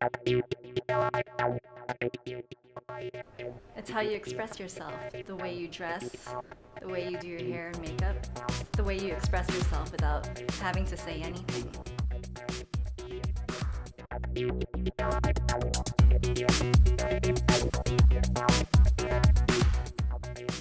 It's how you express yourself, the way you dress, the way you do your hair and makeup, the way you express yourself without having to say anything.